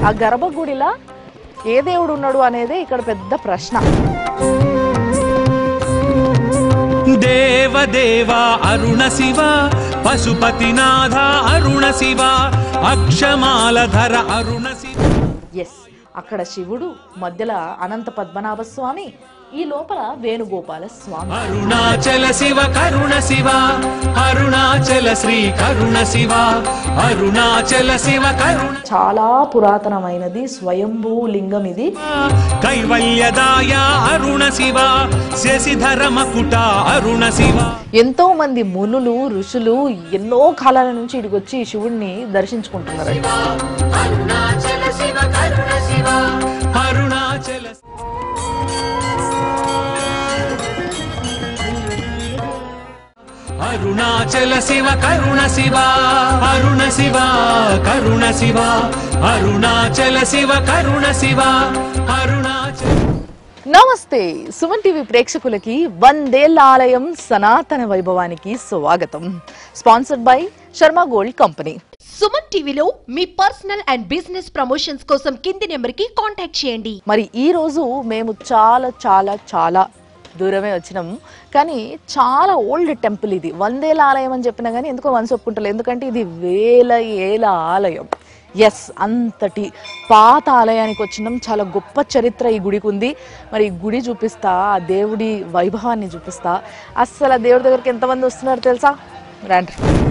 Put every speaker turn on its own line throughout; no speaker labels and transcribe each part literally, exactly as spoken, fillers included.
ఆ గర్భగుడిలో ఏ దేవుడు ఉన్నాడు అనేది ఇక్కడ పెద్ద ప్రశ్న.
దేవదేవ అరుణ శివ పశుపతినాథ అరుణ శివ అక్షమాలధర అరుణ శివ.
ఎస్, అక్కడ శివుడు, మధ్యలో అనంత పద్మనాభ స్వామి, ఈ లోపల వేణుగోపాల స్వామి.
అరుణాచల శివ కరుణ శివ అరుణాచల శ్రీ కరుణ శివ అరుణాచల శివ కరుణ.
చాలా పురాతనమైనది స్వయంభూ లింగం ఇది.
కైవల్యదాయ అరుణ శివ శశిధర మకుట అరుణ శివ.
ఎంతో మంది మునులు, ఋషులు ఎన్నో కాలాల నుంచి ఇక్కడికి వచ్చి శివుడిని దర్శించుకుంటున్నారు.
అరుణాచల శివ కరుణ శివ అరుణాచల అరుణాచల శివ కరుణ శివ అరుణ శివ కరుణ శివ అరుణాచల శివ కరుణ శివ అరుణాచల.
నమస్తే, సుమన్ టీవీ ప్రేక్షకులకి వందేళ్ల ఆలయం సనాతన వైభవానికి స్వాగతం. Sponsored by Sharma gold company.
Suman టీవీలో మీ పర్సనల్ అండ్ బిజినెస్ ప్రమోషన్స్ కోసం కింది నెంబర్ కి కాంటాక్ట్ చేయండి.
మరి ఈ రోజు మేము చాలా చాలా చాలా దూరమే వచ్చినాం, కానీ చాలా ఓల్డ్ టెంపుల్ ఇది. వందేళ్ల ఆలయం అని చెప్పినా కానీ ఎందుకో వన్స్ ఒప్పుకుంటారు, ఎందుకంటే ఇది వేల ఏళ్ళ ఆలయం. ఎస్, అంతటి పాత ఆలయానికి వచ్చినాం. చాలా గొప్ప చరిత్ర ఈ గుడికి ఉంది. మరి ఈ గుడి చూపిస్తా, ఆ దేవుడి వైభవాన్ని చూపిస్తా. అస్సలు ఆ దేవుడి దగ్గరికి ఎంతమంది వస్తున్నారు తెలుసా? రండి.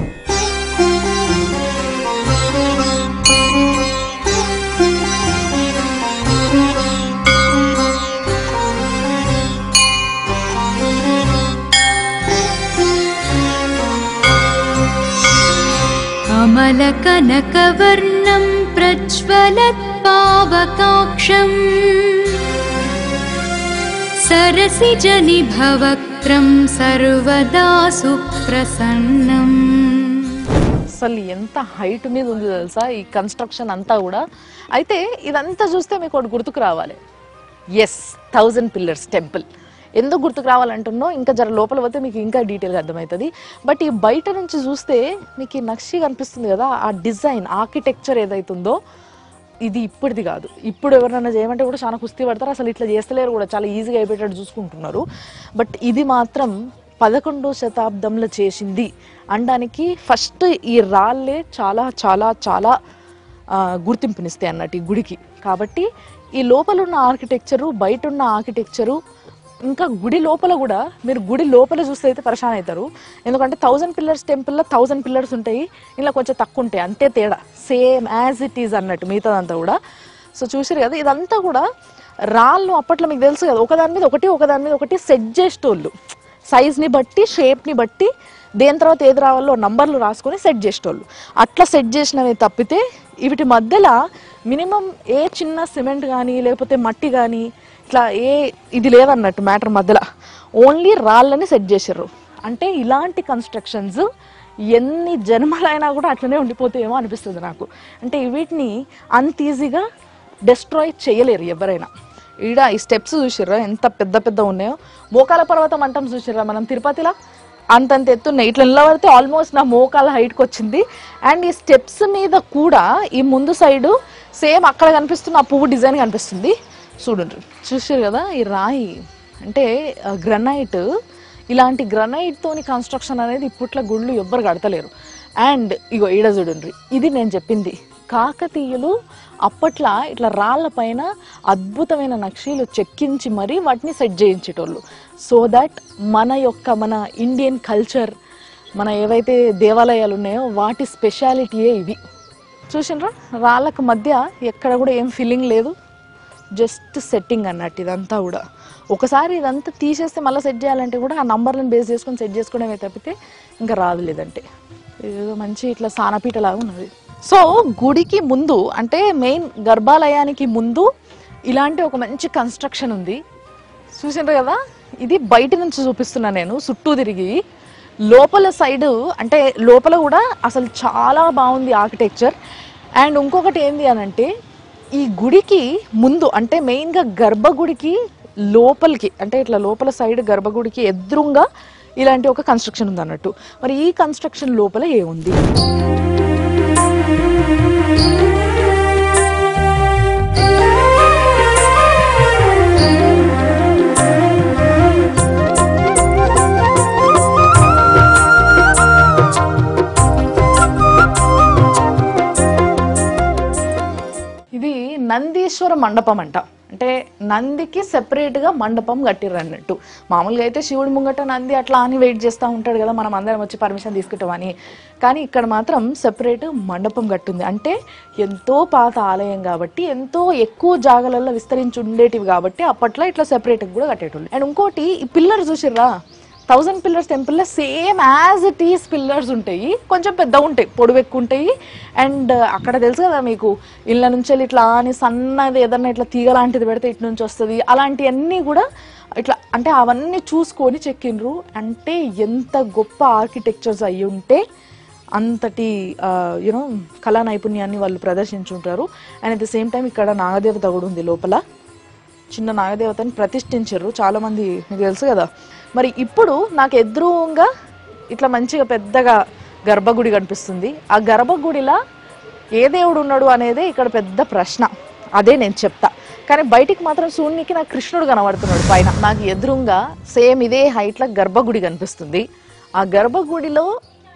కమలకనకవర్ణం ప్రజ్వలత్పావకాక్షం సరసిజనిభవక్త్రం సర్వదా సుప్రసన్నం.
అసలు ఎంత హైట్ మీద ఉంది తెలుసా ఈ కన్స్ట్రక్షన్ అంతా కూడా. అయితే ఇదంతా చూస్తే మీకు ఒకటి గుర్తుకు రావాలి. Yes, thousand pillars temple. ఎందుకు గుర్తుకు రావాలంటున్నో ఇంకా జర లోపల పోతే మీకు ఇంకా డీటెయిల్గా అర్థమవుతుంది. బట్ ఈ బయట నుంచి చూస్తే మీకు ఈ నక్షి కనిపిస్తుంది కదా, ఆ డిజైన్ ఆర్కిటెక్చర్ ఏదైతుందో ఇది ఇప్పటిది కాదు. ఇప్పుడు ఎవరైనా చేయమంటే కూడా చాలా కుస్తీ పడతారు, అసలు ఇట్లా చేస్తలేరు కూడా, చాలా ఈజీగా అయిపోయేటట్టు చూసుకుంటున్నారు. బట్ ఇది మాత్రం పదకొండో శతాబ్దంలో చేసింది అనడానికి ఫస్ట్ ఈ రాళ్ళే చాలా చాలా చాలా గుర్తింపునిస్తాయి అన్నట్టు ఈ గుడికి. కాబట్టి ఈ లోపల ఉన్న ఆర్కిటెక్చరు, బయట ఉన్న ఆర్కిటెక్చరు, ఇంకా గుడి లోపల కూడా మీరు గుడి లోపల చూస్తే అయితే పరేషాన్ అవుతారు. ఎందుకంటే థౌజండ్ పిల్లర్స్ టెంపుల్లో థౌజండ్ పిల్లర్స్ ఉంటాయి, ఇలా కొంచెం తక్కువ ఉంటాయి, అంతే తేడా. సేమ్ యాజ్ ఇట్ ఈజ్ అన్నట్టు మిగతాదంతా కూడా. సో చూసారు కదా, ఇదంతా కూడా రాళ్ళు. అప్పట్లో మీకు తెలుసు కదా, ఒకదాని మీద ఒకటి ఒకదాని మీద ఒకటి సెట్ చేసేటోళ్ళు, సైజ్ని బట్టి షేప్ని బట్టి దేని తర్వాత ఏది రావాలో నంబర్లు రాసుకొని సెట్ చేసేటోళ్ళు. అట్లా సెట్ చేసినవి తప్పితే వీటి మధ్యలో మినిమం ఏ చిన్న సిమెంట్ కానీ లేకపోతే మట్టి కానీ ఇట్లా ఏ ఇది లేదన్నట్టు మ్యాటర్ మధ్యలో. ఓన్లీ రాళ్ళని సెట్ చేసారు. అంటే ఇలాంటి కన్స్ట్రక్షన్స్ ఎన్ని జన్మలైనా కూడా అట్లనే ఉండిపోతాయేమో అనిపిస్తుంది నాకు. అంటే వీటిని అంత ఈజీగా డెస్ట్రాయ్ చేయలేరు ఎవరైనా. ఈడ ఈ స్టెప్స్ చూసిర్రా ఎంత పెద్ద పెద్ద ఉన్నాయో. మోకాల పర్వతం అంటాం చూసిర్రా మనం తిరుపతిలో, అంతంత ఎత్తున్నాయి. ఇట్లా నిలబడితే ఆల్మోస్ట్ నా మోకాల హైట్కి వచ్చింది. అండ్ ఈ స్టెప్స్ మీద కూడా ఈ ముందు సైడు సేమ్ అక్కడ కనిపిస్తున్న ఆ పువ్వు డిజైన్ కనిపిస్తుంది. చూడండి, చూసారు కదా ఈ రాయి అంటే గ్రనైట్. ఇలాంటి గ్రనైట్తోని కన్స్ట్రక్షన్ అనేది ఇప్పట్లో గుళ్ళు ఎవ్వరు కడతలేరు. అండ్ ఇగో ఈడ చూడండి, ఇది నేను చెప్పింది. కాకతీయులు అప్పట్లో ఇట్లా రాళ్ళ పైన అద్భుతమైన నక్షీలు చెక్కించి మరీ వాటిని సెట్ చేయించేటోళ్ళు. సో దట్ మన యొక్క మన ఇండియన్ కల్చర్, మన ఏవైతే దేవాలయాలు ఉన్నాయో వాటి స్పెషాలిటీయే ఇవి. చూసినరా, రాళ్ళకు మధ్య ఎక్కడ కూడా ఏం ఫీలింగ్ లేదు, జస్ట్ సెట్టింగ్ అన్నట్టు ఇదంతా కూడా. ఒకసారి ఇదంతా తీసేస్తే మళ్ళీ సెట్ చేయాలంటే కూడా ఆ నంబర్లను బేస్ చేసుకొని సెట్ చేసుకోవడమే తప్పితే ఇంకా రాదు. లేదంటే ఏదో మంచి ఇట్లా సానపీటలాగా ఉన్నది. సో గుడికి ముందు అంటే మెయిన్ గర్భాలయానికి ముందు ఇలాంటి ఒక మంచి కన్స్ట్రక్షన్ ఉంది. చూసినారు కదా, ఇది బయట నుంచి చూపిస్తున్నా నేను చుట్టూ తిరిగి. లోపల సైడు అంటే లోపల కూడా అసలు చాలా బాగుంది ఆర్కిటెక్చర్. అండ్ ఇంకొకటి ఏంది అని అంటే ఈ గుడికి ముందు అంటే మెయిన్గా గర్భగుడికి లోపలికి అంటే ఇట్లా లోపల సైడ్ గర్భగుడికి ఎదురుగా ఇలాంటి ఒక కన్స్ట్రక్షన్ ఉంది అన్నట్టు. మరి ఈ కన్స్ట్రక్షన్ లోపల ఏముంది? మండపం అంట. అంటే నందికి సెపరేట్గా మండపం కట్టిర్రు అన్నట్టు. మామూలుగా అయితే శివుడి ముంగట నంది అట్లా అని వెయిట్ చేస్తూ ఉంటాడు కదా, మనం అందరం వచ్చి పర్మిషన్ తీసుకుంటామని. కానీ ఇక్కడ మాత్రం సెపరేట్ మండపం కట్టుంది. అంటే ఎంతో పాత ఆలయం కాబట్టి, ఎంతో ఎక్కువ జాగాలలో విస్తరించి ఉండేటివి కాబట్టి అప్పట్లో ఇట్లా సెపరేట్గా కూడా కట్టేటోళ్ళు. అండ్ ఇంకోటి, ఈ పిల్లర్ చూసిర్రా, థౌజండ్ పిల్లర్స్ టెంపుల్లో same as it is pillars ఉంటాయి, కొంచెం పెద్దగా ఉంటాయి, పొడవు ఎక్కువ ఉంటాయి. అండ్ అక్కడ తెలుసు కదా మీకు, ఇళ్ళ నుంచి వెళ్ళి ఇట్లా అని సన్నది ఏదన్నా ఇట్లా తీగ లాంటిది పెడితే ఇటు నుంచి వస్తుంది, అలాంటివన్నీ కూడా ఇట్లా అంటే అవన్నీ చూసుకొని చెక్కిండ్రు. అంటే ఎంత గొప్ప ఆర్కిటెక్చర్స్ అయ్యి ఉంటే అంతటి యూనో కళా నైపుణ్యాన్ని వాళ్ళు ప్రదర్శించుంటారు. And at the same time ఇక్కడ నాగదేవత కూడా ఉంది లోపల, చిన్న నాగదేవతని ప్రతిష్ఠించారు చాలామంది, మీకు తెలుసు కదా. మరి ఇప్పుడు నాకు ఎదురుగా ఇట్లా మంచిగా పెద్దగా గర్భగుడి కనిపిస్తుంది. ఆ గర్భగుడిలా ఏ దేవుడు ఉన్నాడు అనేదే ఇక్కడ పెద్ద ప్రశ్న, అదే నేను చెప్తా. కానీ బయటికి మాత్రం సూర్యునికి నాకు కృష్ణుడు కనబడుతున్నాడు పైన. నాకు ఎదురుగా సేమ్ ఇదే హైట్లో గర్భగుడి కనిపిస్తుంది. ఆ గర్భగుడిలో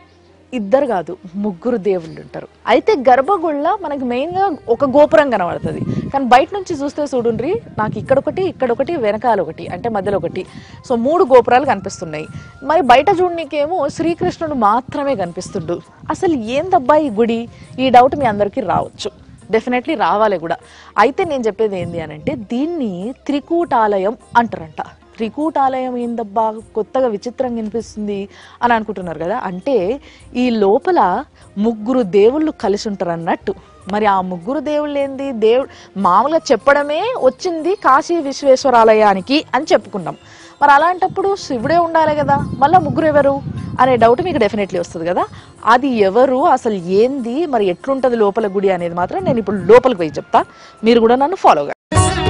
ఇద్దరు కాదు ముగ్గురు దేవుళ్ళు ఉంటారు. అయితే గర్భగుడిలో మనకి మెయిన్గా ఒక గోపురం కనబడుతుంది, కానీ బయట నుంచి చూస్తే చూడుండ్రి, నాకు ఇక్కడొకటి ఇక్కడొకటి వెనకాల ఒకటి అంటే మధ్యలో ఒకటి, సో మూడు గోపురాలు కనిపిస్తున్నాయి. మరి బయట చూడనీకేమో శ్రీకృష్ణుడు మాత్రమే కనిపిస్తుండు. అసలు ఏందబ్బా ఈ గుడి, ఈ డౌట్ మీ అందరికీ రావచ్చు, డెఫినెట్లీ రావాలి కూడా. అయితే నేను చెప్పేది ఏంటి అని అంటే, దీన్ని త్రికూటాలయం అంటారంట. త్రికూటాలయం ఏందబ్బా కొత్తగా విచిత్రంగా వినిపిస్తుంది అని అనుకుంటున్నారు కదా. అంటే ఈ లోపల ముగ్గురు దేవుళ్ళు కలిసి ఉంటారు అన్నట్టు. మరి ఆ ముగ్గురు దేవుళ్ళు ఏంది, దేవుడు మామూలుగా చెప్పడమే వచ్చింది కాశీ విశ్వేశ్వరాలయానికి అని చెప్పుకున్నాం. మరి అలాంటప్పుడు శివుడే ఉండాలి కదా, మళ్ళీ ముగ్గురు ఎవరు అనే డౌట్ మీకు డెఫినెట్లీ వస్తుంది కదా. అది ఎవరు, అసలు ఏంది, మరి ఎట్లుంటుంది లోపల గుడి అనేది మాత్రం నేను ఇప్పుడు లోపలికి పోయి చెప్తా, మీరు కూడా నన్ను ఫాలో గా.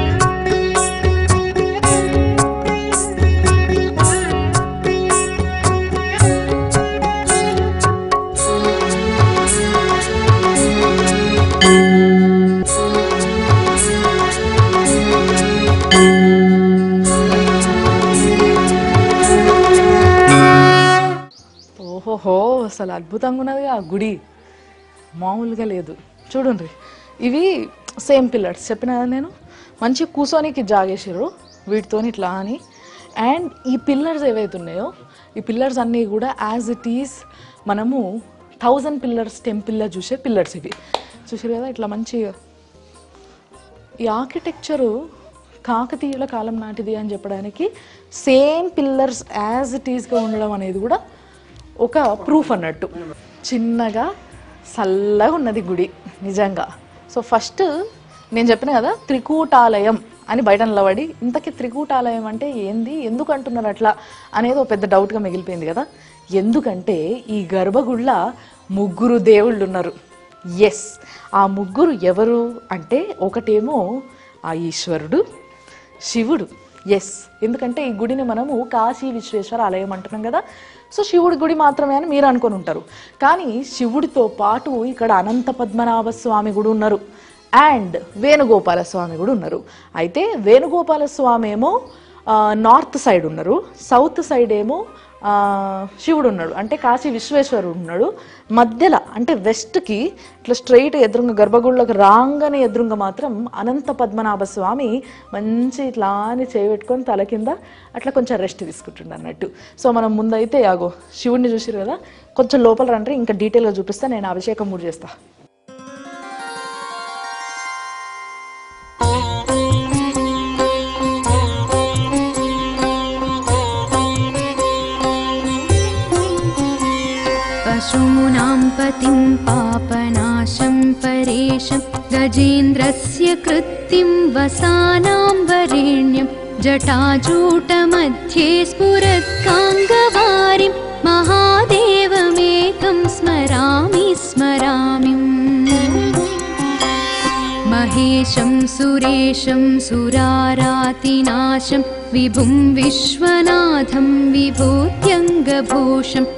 ఓహోహో, అసలు అద్భుతంగా ఉన్నది ఆ గుడి, మామూలుగా లేదు. చూడండి, ఇవి సేమ్ పిల్లర్స్ చెప్పిన కదా నేను, మంచిగా కూర్చోనికి జాగేసారు వీటితో ఇట్లా అని. అండ్ ఈ పిల్లర్స్ ఏవైతే ఉన్నాయో, ఈ పిల్లర్స్ అన్నీ కూడా యాజ్ ఇట్ ఈస్ మనము థౌజండ్ పిల్లర్స్ టెంపుల్లో చూసే పిల్లర్స్ ఇవి. చూసారు కదా ఇట్లా మంచిగా. ఈ ఆర్కిటెక్చరు కాకతీయుల కాలం నాటిది అని చెప్పడానికి సేమ్ పిల్లర్స్ యాజ్ ఇట్ ఈస్గా ఉండడం అనేది కూడా ఒక ప్రూఫ్ అన్నట్టు. చిన్నగా చల్లగా ఉన్నది గుడి నిజంగా. సో ఫస్ట్ నేను చెప్పిన కదా త్రికూటాలయం అని బయట నిలబడి, ఇంతకీ త్రికూటాలయం అంటే ఏంది, ఎందుకు అంటున్నారు అట్లా అనేది ఒక పెద్ద డౌట్గా మిగిలిపోయింది కదా. ఎందుకంటే ఈ గర్భగుళ్ళ ముగ్గురు దేవుళ్ళు ఉన్నారు. ఎస్, ఆ ముగ్గురు ఎవరు అంటే, ఒకటేమో ఆ ఈశ్వరుడు, శివుడు. ఎస్, ఎందుకంటే ఈ గుడిని మనము కాశీ విశ్వేశ్వర ఆలయం అంటున్నాం కదా. సో శివుడి గుడి మాత్రమే అని మీరు అనుకొని ఉంటారు, కానీ శివుడితో పాటు ఇక్కడ అనంత పద్మనాభ స్వామి కూడా ఉన్నారు, అండ్ వేణుగోపాల స్వామి కూడా ఉన్నారు. అయితే వేణుగోపాల స్వామి ఏమో నార్త్ సైడ్ ఉన్నారు, సౌత్ సైడ్ ఏమో శివుడు ఉన్నాడు, అంటే కాశీ విశ్వేశ్వరుడు ఉన్నాడు. మధ్యలో అంటే వెస్ట్కి ఇట్లా స్ట్రైట్ ఎదురుంగ గర్భగుడిలోకి రాగానే ఎదురుంగ మాత్రం అనంత పద్మనాభ స్వామి మంచి ఇట్లా అని చేయబెట్టుకొని తల కింద అట్లా కొంచెం రెస్ట్ తీసుకుంటుండ అన్నట్టు. సో మనం ముందైతే యాగో శివుడిని చూసారు కదా, కొంచెం లోపల రండి, ఇంకా డీటెయిల్గా చూపిస్తా, నేను అభిషేకం కూడా చేస్తా.
पशूनां पतिं पापनाशं परेशं गजेन्द्रस्य कृत्तिं वसानां वरेण्यं जटाजूटमध्ये स्फुरत्काङ्गवारिं महादेवमेकं स्मरामि स्मरामि महेशं सुरेशं सुरारातिनाशं विभुं विश्वनाथं विभूत्यङ्गभूषं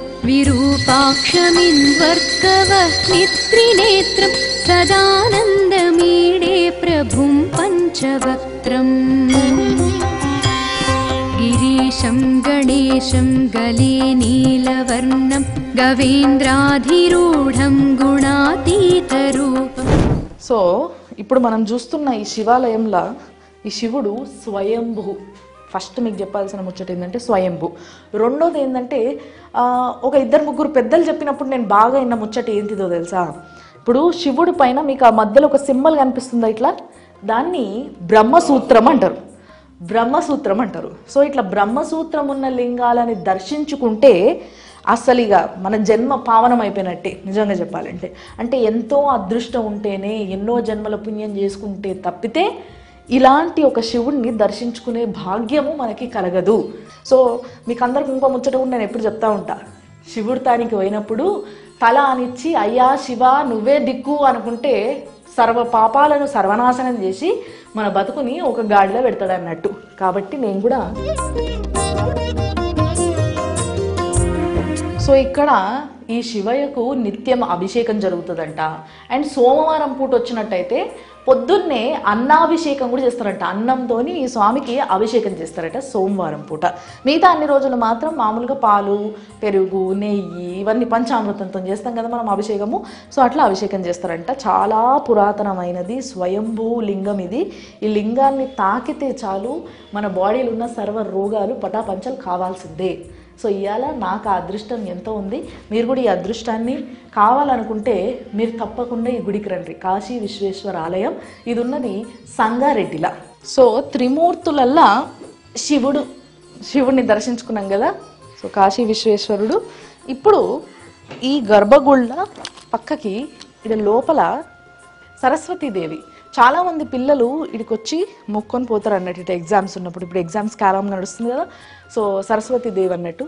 विरूपाक्षमिन्वर्कवह्नित्रिनेत्रं सदानन्दमीडे प्रभुं पञ्चवक्त्रम् गिरीशं गणेशं गले नीलवर्णं गवेन्द्राधिरूढं गुणातीतरूपम्.
సో ఇప్పుడు మనం చూస్తున్న ఈ శివాలయంలో ఈ శివుడు స్వయంభూ. ఫస్ట్ మీకు చెప్పాల్సిన ముచ్చట ఏంటంటే స్వయంభూ. రెండోది ఏంటంటే ఒక ఇద్దరు ముగ్గురు పెద్దలు చెప్పినప్పుడు నేను బాగా విన్న ముచ్చట ఏంటిదో తెలుసా? ఇప్పుడు శివుడి పైన మీకు ఆ మధ్యలో ఒక సింబల్ కనిపిస్తుందా ఇట్లా, దాన్ని బ్రహ్మసూత్రం అంటారు. బ్రహ్మసూత్రం అంటారు. సో ఇట్లా బ్రహ్మసూత్రం ఉన్న లింగాలని దర్శించుకుంటే అసలు ఇక మన జన్మ పావనం అయిపోయినట్టే నిజంగా చెప్పాలంటే. అంటే ఎంతో అదృష్టం ఉంటేనే, ఎన్నో జన్మల పుణ్యం చేసుకుంటే తప్పితే ఇలాంటి ఒక శివుడిని దర్శించుకునే భాగ్యము మనకి కలగదు. సో మీకు అందరికి ఇంకో ముచ్చట కూడా నేను ఎప్పుడు చెప్తా ఉంటా, శివుడి తానికి పోయినప్పుడు తల అనిచ్చి అయ్యా శివ నువ్వే దిక్కు అనుకుంటే సర్వ పాపాలను సర్వనాశనం చేసి మన బతుకుని ఒక గాడిలో పెడతాడు అన్నట్టు. కాబట్టి నేను కూడా సో ఇక్కడ ఈ శివయ్యకు నిత్యం అభిషేకం జరుగుతుందంట. అండ్ సోమవారం పూట వచ్చినట్టయితే పొద్దున్నే అన్నాభిషేకం కూడా చేస్తారంట. అన్నంతో ఈ స్వామికి అభిషేకం చేస్తారట సోమవారం పూట. మిగతా అన్ని రోజులు మాత్రం మామూలుగా పాలు, పెరుగు, నెయ్యి ఇవన్నీ పంచామృతంతో చేస్తాం కదా మనం అభిషేకము. సో అట్లా అభిషేకం చేస్తారంట. చాలా పురాతనమైనది స్వయంభూ లింగం ఇది. ఈ లింగాన్ని తాకితే చాలు మన బాడీలో ఉన్న సర్వ రోగాలు పటాపంచలు కావాల్సిందే. సో ఇవాళ నాకు ఆ అదృష్టం ఎంతో ఉంది. మీరు కూడా ఈ అదృష్టాన్ని కావాలనుకుంటే మీరు తప్పకుండా ఈ గుడికి రండి. కాశీ విశ్వేశ్వర ఆలయం ఇది ఉన్నది సంగారెడ్డిలా. సో త్రిమూర్తులల్లా శివుడు శివుడిని దర్శించుకున్నాం కదా. సో కాశీ విశ్వేశ్వరుడు. ఇప్పుడు ఈ గర్భగుళ్ళ పక్కకి ఇది లోపల సరస్వతీదేవి. చాలామంది పిల్లలు ఇక్కడికి వచ్చి మొక్కొని పోతారు అన్నట్టు ఇటు ఎగ్జామ్స్ ఉన్నప్పుడు. ఇప్పుడు ఎగ్జామ్స్ కాలం నడుస్తుంది కదా. సో సరస్వతీదేవి అన్నట్టు.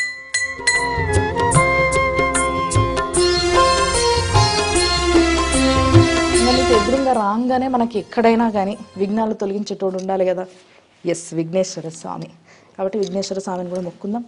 మనకి ఎదురుగా రాగానే మనకి ఎక్కడైనా కానీ విఘ్నాలు తొలగించేటోడు ఉండాలి కదా. ఎస్, విఘ్నేశ్వర స్వామి. కాబట్టి విఘ్నేశ్వర స్వామిని కూడా మొక్కుందాం.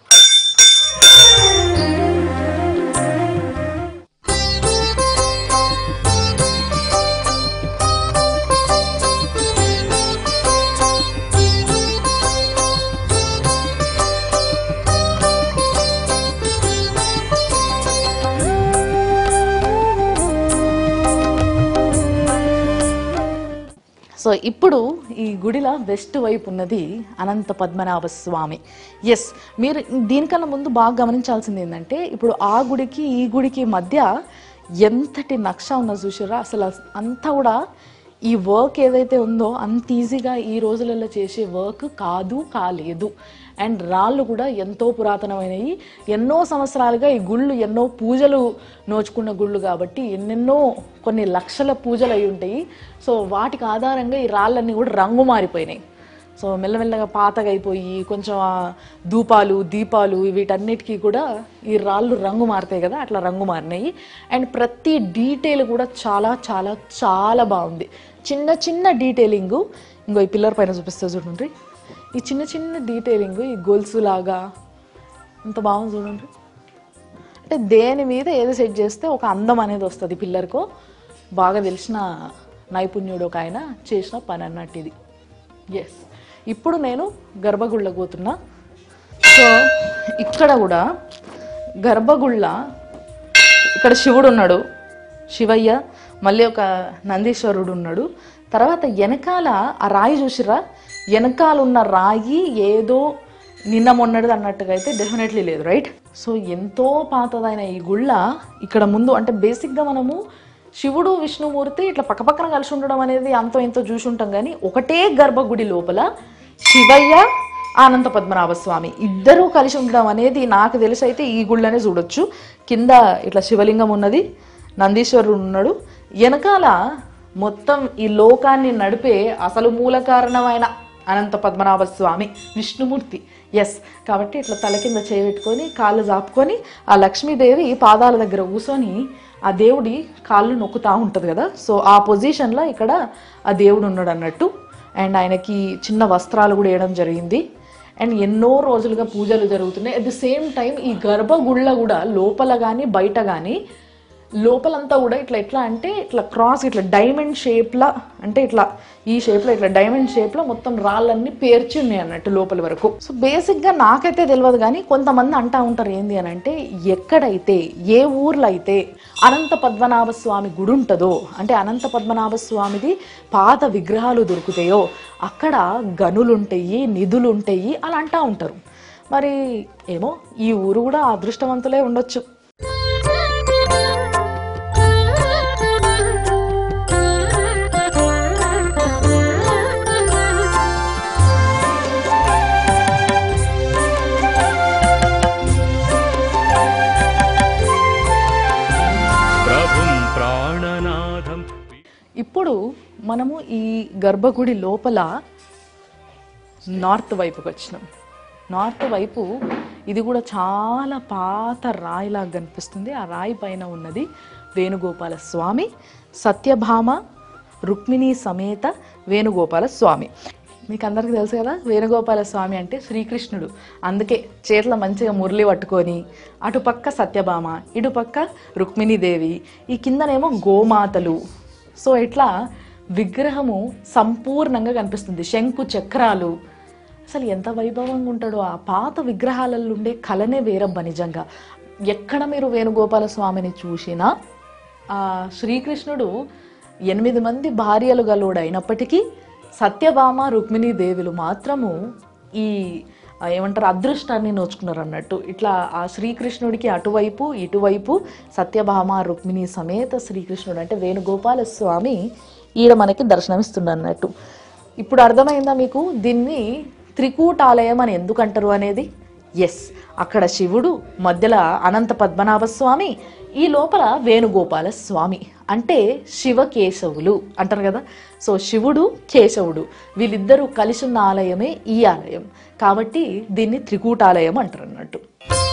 సో ఇప్పుడు ఈ గుడిలో వెస్ట్ వైపు ఉన్నది అనంత పద్మనాభ స్వామి. ఎస్, మీరు దీనికన్నా ముందు బాగా గమనించాల్సింది ఏంటంటే ఇప్పుడు ఆ గుడికి ఈ గుడికి మధ్య ఎంతటి నక్ష ఉన్నదో చూసారా. అసలు అంతా కూడా ఈ వర్క్ ఏదైతే ఉందో అంత ఈజీగా ఈ రోజులలో చేసే వర్క్ కాదు, కాలేదు. అండ్ రాళ్ళు కూడా ఎంతో పురాతనమైనవి. ఎన్నో సంవత్సరాలుగా ఈ గుళ్ళు ఎన్నో పూజలు నోచుకున్న గుళ్ళు కాబట్టి ఎన్నెన్నో కొన్ని లక్షల పూజలు అయి ఉంటాయి. సో వాటికి ఆధారంగా ఈ రాళ్ళన్నీ కూడా రంగు మారిపోయినాయి. సో మెల్లమెల్లగా పాతగా అయిపోయి కొంచెం ధూపాలు, దీపాలు వీటన్నిటికీ కూడా ఈ రాళ్ళు రంగు మారుతాయి కదా, అట్లా రంగు మారినాయి. అండ్ ప్రతి డీటెయిల్ కూడా చాలా చాలా చాలా బాగుంది. చిన్న చిన్న డీటెయిలింగు ఇంకో ఈ పిల్లర్ పైన చూపిస్తే చూడండి. ఈ చిన్న చిన్న డీటెయిలింగ్ ఈ గొలుసు లాగా ఎంత బాగుంది చూడండి. అంటే దేని మీద ఏది సెట్ చేస్తే ఒక అందం అనేది వస్తుంది పిల్లర్కో బాగా తెలిసిన నైపుణ్యుడు ఒక ఆయన చేసిన పని అన్నట్టు ఇది. ఎస్, ఇప్పుడు నేను గర్భగుళ్ళకు పోతున్నా. సో ఇక్కడ కూడా గర్భగుళ్ళ ఇక్కడ శివుడు ఉన్నాడు, శివయ్య, మళ్ళీ ఒక నందీశ్వరుడు ఉన్నాడు. తర్వాత వెనకాల ఆ రాయి చూసిరా, వెనకాల ఉన్న రాయి ఏదో నిన్న మొన్నటిది అన్నట్టుగా అయితే డెఫినెట్లీ లేదు, రైట్? సో ఎంతో పాతదైన ఈ గుళ్ళ ఇక్కడ ముందు అంటే బేసిక్గా మనము శివుడు విష్ణుమూర్తి ఇట్లా పక్కపక్కన కలిసి ఉండడం అనేది అంతో ఎంతో చూసి ఉంటాం. కానీ ఒకటే గర్భగుడి లోపల శివయ్య, అనంత పద్మనాభ స్వామి ఇద్దరూ కలిసి ఉండడం అనేది నాకు తెలిసి అయితే ఈ గుళ్ళనే చూడొచ్చు. కింద ఇట్లా శివలింగం ఉన్నది, నందీశ్వరుడు ఉన్నాడు, వెనకాల మొత్తం ఈ లోకాన్ని నడిపే అసలు మూల కారణమైన అనంత పద్మనాభ స్వామి విష్ణుమూర్తి. ఎస్, కాబట్టి ఇట్లా తల కింద చేయబెట్టుకొని కాళ్ళు జాపుకొని ఆ లక్ష్మీదేవి పాదాల దగ్గర కూర్చొని ఆ దేవుడి కాళ్ళు నొక్కుతూ ఉంటుంది కదా. సో ఆ పొజిషన్లో ఇక్కడ ఆ దేవుడు ఉన్నాడు అన్నట్టు. అండ్ ఆయనకి చిన్న వస్త్రాలు కూడా వేయడం జరిగింది. అండ్ ఎన్నో రోజులుగా పూజలు జరుగుతున్నాయి. అట్ ది సేమ్ టైం ఈ గర్భగుళ్ళ కూడా లోపల కానీ బయట కానీ లోపలంతా కూడా ఇట్లా ఎట్లా అంటే ఇట్లా క్రాస్ ఇట్లా డైమండ్ షేప్లా అంటే ఇట్లా ఈ షేప్లో ఇట్లా డైమండ్ షేప్లో మొత్తం రాళ్ళన్నీ పేర్చి ఉన్నాయి అన్నట్టు లోపల వరకు. సో బేసిక్గా నాకైతే తెలియదు, కానీ కొంతమంది అంటా ఉంటారు ఏంది అని అంటే ఎక్కడైతే ఏ ఊర్లో అయితే అనంత పద్మనాభ స్వామి గుడి ఉంటుందో, అంటే అనంత పద్మనాభ స్వామిది పాత విగ్రహాలు దొరుకుతాయో అక్కడ గనులుంటాయి, నిధులుంటాయి అలా అంటా ఉంటారు. మరి ఏమో ఈ ఊరు కూడా అదృష్టవంతులే ఉండొచ్చు. ఇప్పుడు మనము ఈ గర్భగుడి లోపల నార్త్ వైపుకి వచ్చినాం. నార్త్ వైపు ఇది కూడా చాలా పాత రాయిలాగా కనిపిస్తుంది. ఆ రాయి పైన ఉన్నది వేణుగోపాల స్వామి, సత్యభామ రుక్మిణి సమేత వేణుగోపాల స్వామి. మీకు అందరికీ తెలుసు కదా, వేణుగోపాల స్వామి అంటే శ్రీకృష్ణుడు. అందుకే చేతుల మంచిగా మురళి పట్టుకొని అటుపక్క సత్యభామ, ఇటుపక్క రుక్మిణీదేవి, ఈ కిందనేమో గోమాతలు. సో ఇట్లా విగ్రహము సంపూర్ణంగా కనిపిస్తుంది. శంకు చక్రాలు, అసలు ఎంత వైభవంగా ఉంటాడో. ఆ పాత విగ్రహాలలో ఉండే కళనే వేరబ్బ నిజంగా. ఎక్కడ మీరు వేణుగోపాల స్వామిని చూసినా ఆ శ్రీకృష్ణుడు ఎనిమిది మంది భార్యలు గలోడు అయినప్పటికీ సత్యభామ రుక్మిణీ దేవులు మాత్రము ఈ ఏమంటారు అదృష్టాన్ని నోచుకున్నారు అన్నట్టు. ఇట్లా ఆ శ్రీకృష్ణుడికి అటువైపు ఇటువైపు సత్యభామ రుక్మిణి సమేత శ్రీకృష్ణుడు అంటే వేణుగోపాల స్వామి ఈడ మనకి దర్శనమిస్తుంది అన్నట్టు. ఇప్పుడు అర్థమైందా మీకు దీన్ని త్రికూటాలయం అని ఎందుకు అంటారు అనేది? ఎస్, అక్కడ శివుడు, మధ్యలో అనంత పద్మనాభ స్వామి, ఈ లోపల వేణుగోపాల స్వామి అంటే శివకేశవులు అంటారు కదా. సో శివుడు కేశవుడు వీళ్ళిద్దరూ కలిసి ఉన్న ఆలయమే ఈ ఆలయం. కాబట్టి దీన్ని త్రికూటాలయం అంటారు అన్నట్టు.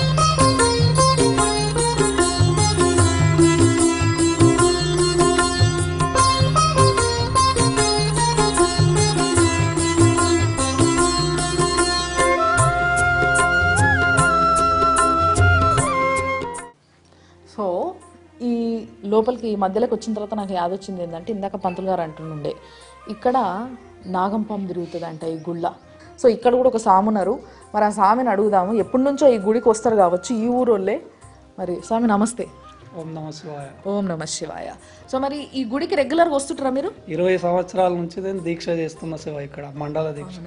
సో ఈ లోపలికి ఈ మధ్యలోకి వచ్చిన తర్వాత నాకు యాదొచ్చింది ఏంటంటే, ఇందాక పంతులు గారు అంటుండే ఇక్కడ నాగంపాము తిరుగుతుంది అంట ఈ గుళ్ళ. సో ఇక్కడ కూడా ఒక స్వామి ఉన్నారు. మరి ఆ స్వామిని అడుగుదాము. ఎప్పటి నుంచో ఈ గుడికి వస్తారు కావచ్చు ఈ ఊరోళ్ళే. మరి స్వామి నమస్తే.
ఓం నమ శివాయ.
ఓం నమ శివాయ. సో మరి ఈ గుడికి రెగ్యులర్గా వస్తుంటారా మీరు?
ఇరవై సంవత్సరాల నుంచి నేను దీక్ష చేస్తున్నా శివ, ఇక్కడ మండల దీక్ష.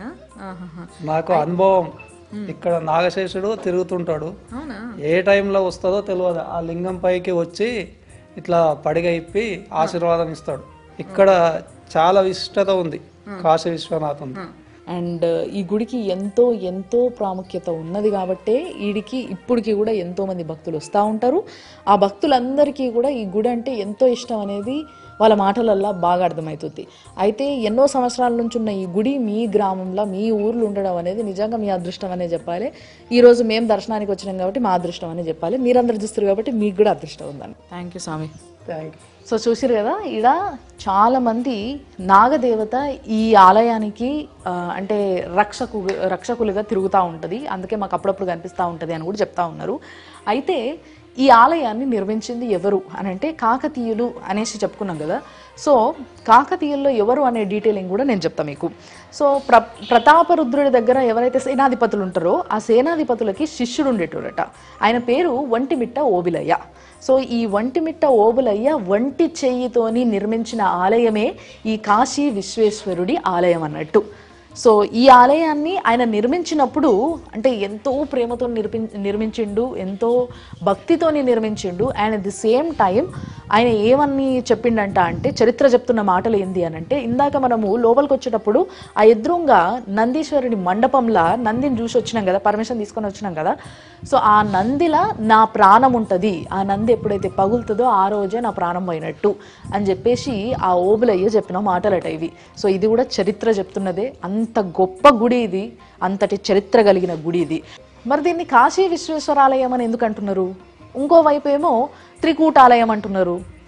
నాకు అనుభవం. ఇక్కడ నాగశేషుడు తిరుగుతుంటాడు, ఏ టైంలో వస్తుందో తెలియదు. ఆ లింగం పైకి వచ్చి ఇట్లా పడిగ ఇప్పి ఆశీర్వాదం ఇస్తాడు. ఇక్కడ చాలా విశిష్టత ఉంది కాశీ విశ్వనాథం.
అండ్ ఈ గుడికి ఎంతో ఎంతో ప్రాముఖ్యత ఉన్నది కాబట్టే వీడికి ఇప్పటికి కూడా ఎంతో మంది భక్తులు వస్తూ ఉంటారు. ఆ భక్తులందరికీ కూడా ఈ గుడి అంటే ఎంతో ఇష్టం అనేది వాళ్ళ మాటలల్లో బాగా అర్థమవుతుంది. అయితే ఎన్నో సంవత్సరాల నుంచి ఉన్న ఈ గుడి మీ గ్రామంలో మీ ఊర్లో ఉండడం అనేది నిజంగా మీ అదృష్టం అనే చెప్పాలి. ఈరోజు మేము దర్శనానికి వచ్చినాం కాబట్టి మా అదృష్టం అనే చెప్పాలి. మీరందరూ చూస్తారు కాబట్టి మీకు కూడా అదృష్టం ఉందండి. థ్యాంక్ యూ స్వామి.
Thank you.
సో చూసిరు కదా, ఈడ చాలా మంది నాగదేవత ఈ ఆలయానికి అంటే రక్షకు రక్షకులుగా తిరుగుతూ ఉంటుంది. అందుకే మాకు అప్పుడప్పుడు కనిపిస్తూ ఉంటుంది అని కూడా చెప్తా ఉన్నారు. అయితే ఈ ఆలయాన్ని నిర్మించింది ఎవరు అని అంటే కాకతీయులు అనేసి చెప్పుకున్నాం కదా. సో కాకతీయుల్లో ఎవరు అనే డీటెయిలింగ్ కూడా నేను చెప్తాను మీకు. సో ప్ర ప్రతాపరుద్రుడి దగ్గర ఎవరైతే సేనాధిపతులు ఉంటారో ఆ సేనాధిపతులకి శిష్యుడు ఉండేటోడట. ఆయన పేరు ఒంటిమిట్ట ఓబిలయ్య. సో ఈ ఒంటిమిట్ట ఓబులయ్య ఒంటి చెయ్యితోని నిర్మించిన ఆలయమే ఈ కాశీ విశ్వేశ్వరుడి ఆలయం అన్నట్టు. సో ఈ ఆలయాన్ని ఆయన నిర్మించినప్పుడు అంటే ఎంతో ప్రేమతో నిర్మి నిర్మించిండు ఎంతో భక్తితోని నిర్మించిండు. And at the same time ఆయన ఏమని చెప్పిండంట అంటే, చరిత్ర చెప్తున్న మాటలు ఏంది అని అంటే, ఇందాక మనము లోపలికి వచ్చేటప్పుడు ఆ ఎదురుగా నందీశ్వరుడి మండపంలా నందిని చూసి వచ్చినాం కదా, పర్మిషన్ తీసుకొని వచ్చినాం కదా. సో ఆ నందిలా నా ప్రాణం ఉంటుంది, ఆ నంది ఎప్పుడైతే పగులుతుందో ఆ రోజే నా ప్రాణం పోయినట్టు అని చెప్పేసి ఆ ఓబులయ్య చెప్పిన మాటలట ఇవి. సో ఇది కూడా చరిత్ర చెప్తున్నదే. అంత గొప్ప గుడి ఇది, అంతటి చరిత్ర కలిగిన గుడి ఇది. మరి దీన్ని కాశీ విశ్వేశ్వరాలయం అని ఎందుకు అంటున్నారు? ఇంకోవైపు ఏమో త్రికూటాలయం అంటున్నారు.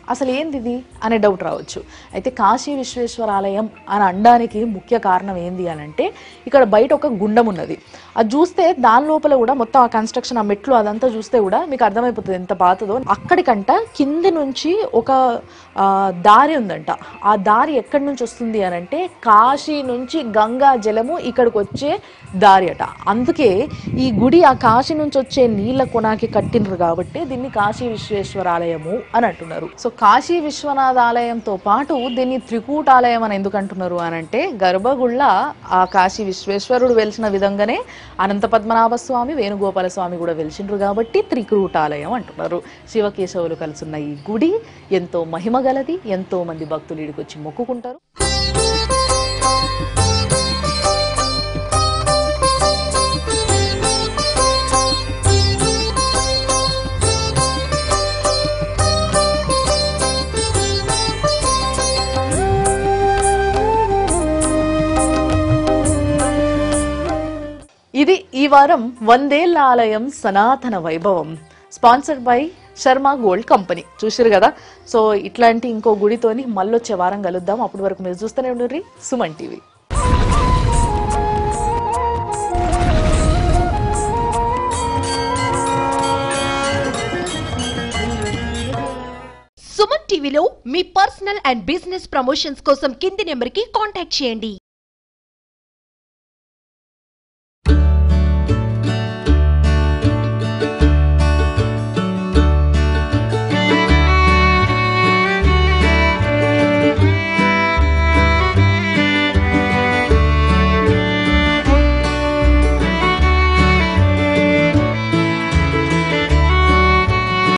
అసలు ఏంది ఇది అనే డౌట్ రావచ్చు. అయితే కాశీ విశ్వేశ్వరాలయం అని అనడానికి ముఖ్య కారణం ఏంది అని అంటే ఇక్కడ బయట ఒక గుండం ఉన్నది. అది చూస్తే దాని లోపల కూడా మొత్తం ఆ కన్స్ట్రక్షన్, ఆ మెట్లు అదంతా చూస్తే కూడా మీకు అర్థమైపోతుంది ఎంత పాతదో. అక్కడికంట కింది నుంచి ఒక దారి ఉందంట. ఆ దారి ఎక్కడి నుంచి వస్తుంది అని అంటే కాశీ నుంచి గంగా జలము ఇక్కడికి వచ్చే దారి అట. అందుకే ఈ గుడి ఆ కాశీ నుంచి వచ్చే నీళ్ళ కొనాకి కట్టినరు కాబట్టి దీన్ని కాశీ విశ్వేశ్వరాలయము అని అంటున్నారు. సో కాశీ విశ్వనాథ ఆలయంతో పాటు దీన్ని త్రికూటాలయం అని ఎందుకు అంటున్నారు అని అంటే గర్భగుళ్ళ ఆ కాశీ విశ్వేశ్వరుడు వెలిసిన విధంగానే అనంత పద్మనాభ స్వామి, వేణుగోపాల స్వామి కూడా వెలిసిండ్రు కాబట్టి త్రికూటాలయం అంటున్నారు. శివకేశవులు కలుసున్న ఈ గుడి ఎంతో మహిమ గలది. ఎంతో మంది భక్తులు ఇడికి వచ్చి మొక్కుకుంటారు. ఇది ఈ వారం వందేళ్ల ఆలయం సనాతన వైభవం, sponsored by Sharma gold company. చూసారు కదా. సో ఇట్లాంటి ఇంకో గుడితోని మళ్ళొచ్చే వారం కలుద్దాం. అప్పటి వరకు మీరు చూస్తూనే ఉండండి సుమన్ టీవీ.
సుమన్ టీవీలో మీ పర్సనల్ అండ్ బిజినెస్ ప్రమోషన్స్ కోసం కింది నెంబర్కి కాంటాక్ట్ చేయండి.